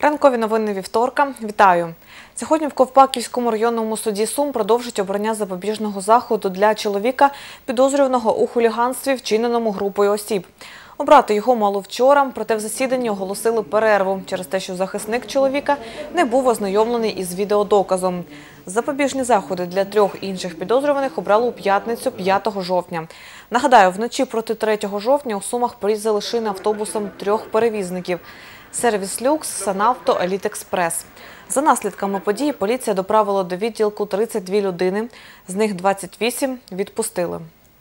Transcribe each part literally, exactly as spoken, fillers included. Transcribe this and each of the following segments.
Ранкові новини вівторка. Вітаю! Сьогодні в Ковпаківському районному суді Сум продовжить обрання запобіжного заходу для чоловіка, підозрюваного у хуліганстві, вчиненому групою осіб. Обрати його мало вчора, проте в засіданні оголосили перерву через те, що захисник чоловіка не був ознайомлений із відеодоказом. Запобіжні заходи для трьох інших підозрюваних обрали у п'ятницю п'ятого жовтня. Нагадаю, вночі проти третього жовтня у Сумах порізали шини автобусом трьох перевізників – «Сервіс Люкс», «Санавто», «Еліт-Експрес». За наслідками події поліція доправила до відділку тридцять дві людини, з них двадцять вісім відпустили.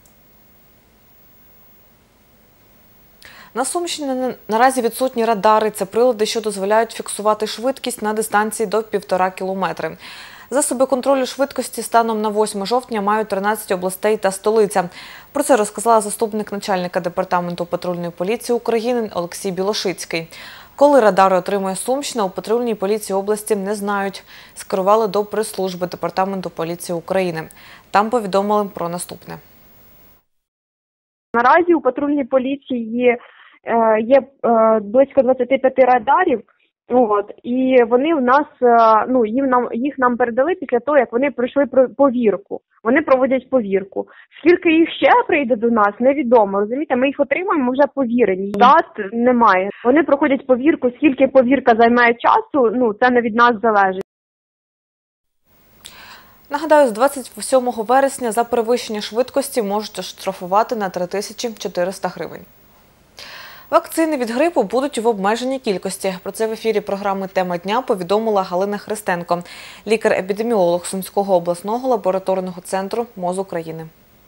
На Сумщині наразі відсутні радари. Це прилади, що дозволяють фіксувати швидкість на дистанції до півтора кілометри. Засоби контролю швидкості станом на восьме жовтня мають тринадцять областей та столиця. Про це розказала заступник начальника департаменту патрульної поліції України Олексій Білошицький. Коли радари отримує Сумщина, у патрульній поліції області не знають. Скерували до прес-служби департаменту поліції України. Там повідомили про наступне. Наразі у патрульній поліції є, є близько двадцяти п'яти радарів, от, і вони в нас, ну, їм нам, їх нам передали після того, як вони пройшли повірку. Вони проводять повірку. Скільки їх ще прийде до нас, невідомо. Розумієте, ми їх отримаємо вже повірені. Дат немає. Вони проходять повірку. Скільки повірка займає часу, ну, це не від нас залежить. Нагадаю, з двадцять сьомого вересня за перевищення швидкості можуть штрафувати на три тисячі чотириста гривень. Вакцини від грипу будуть в обмеженій кількості. Про це в ефірі програми «Тема дня» повідомила Галина Христенко, лікар-епідеміолог Сумського обласного лабораторного центру МОЗ України.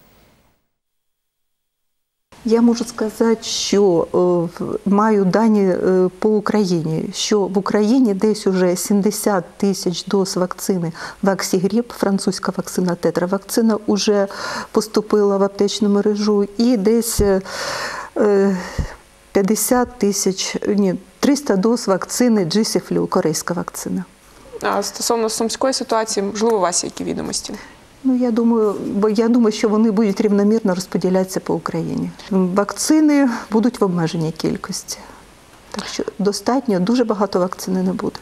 Я можу сказати, що е, маю дані е, по Україні, що в Україні десь уже сімдесят тисяч доз вакцини Ваксігріп, французька вакцина Тетра. Вакцина вже поступила в аптечну мережу і десь е, п'ятдесят тисяч, ні, триста доз вакцини Джисіфлю, корейська вакцина. А стосовно сумської ситуації, можливо, у вас є які відомості? Ну, я думаю, бо я думаю, що вони будуть рівномірно розподілятися по Україні. Вакцини будуть в обмеженій кількості. Так що достатньо, дуже багато вакцини не буде.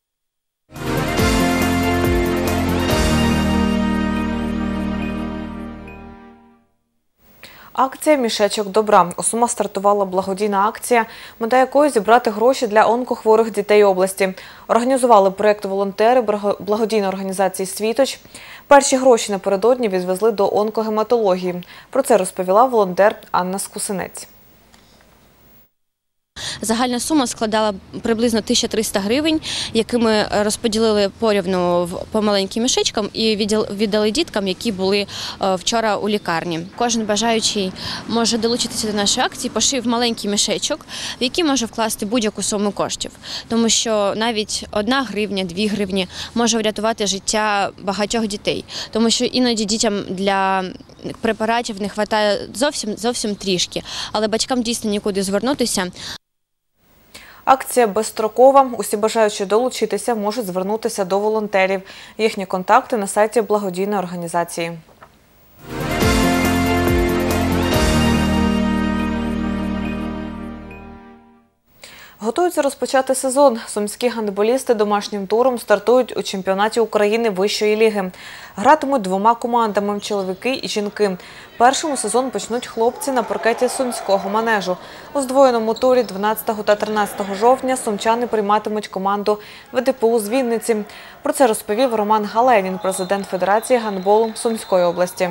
Акція «Мішечок добра». У Сумах стартувала благодійна акція, мета якої – зібрати гроші для онкохворих дітей області. Організували проєкт волонтери благодійної організації «Світоч». Перші гроші напередодні відвезли до онкогематології. Про це розповіла волонтер Анна Скусинець. Загальна сума складала приблизно тисячу триста гривень, які ми розподілили порівну по маленьким мішечкам і віддали діткам, які були вчора у лікарні. Кожен бажаючий може долучитися до нашої акції, пошив маленький мішечок, в який може вкласти будь-яку суму коштів. Тому що навіть одна гривня, дві гривні може врятувати життя багатьох дітей. Тому що іноді дітям для препаратів не вистачає зовсім, зовсім трішки, але батькам дійсно нікуди звернутися. Акція безстрокова. Усі бажаючі долучитися можуть звернутися до волонтерів. Їхні контакти на сайті благодійної організації. Готуються розпочати сезон. Сумські гандболісти домашнім туром стартують у чемпіонаті України вищої ліги. Гратимуть двома командами – чоловіки і жінки. Першому сезон почнуть хлопці на паркеті Сумського манежу. У здвоєному турі дванадцятого та тринадцятого жовтня сумчани прийматимуть команду ВДПУ з Вінниці. Про це розповів Роман Галенін, президент Федерації гандболу Сумської області.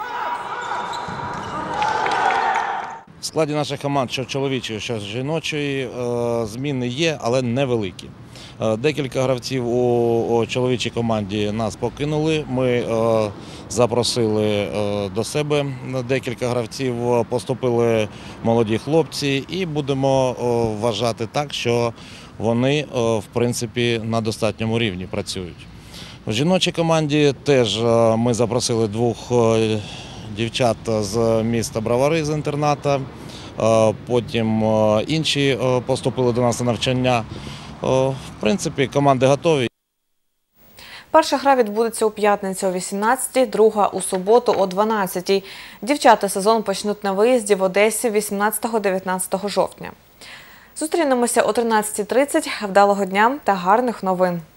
В складі наших команд, що чоловічої, що жіночої, зміни є, але невеликі. Декілька гравців у чоловічій команді нас покинули. Ми запросили до себе декілька гравців, поступили молоді хлопці і будемо вважати так, що вони, в принципі, на достатньому рівні працюють. В жіночій команді теж ми запросили двох дівчат з міста Бровари, з інтерната, потім інші поступили до нас на навчання. В принципі, команди готові. Перша гра відбудеться у п'ятницю о вісімнадцятій, друга – у суботу о дванадцятій. Дівчата сезон почнуть на виїзді в Одесі вісімнадцятого-дев'ятнадцятого жовтня. Зустрінемося о тринадцятій тридцять. Вдалого дня та гарних новин!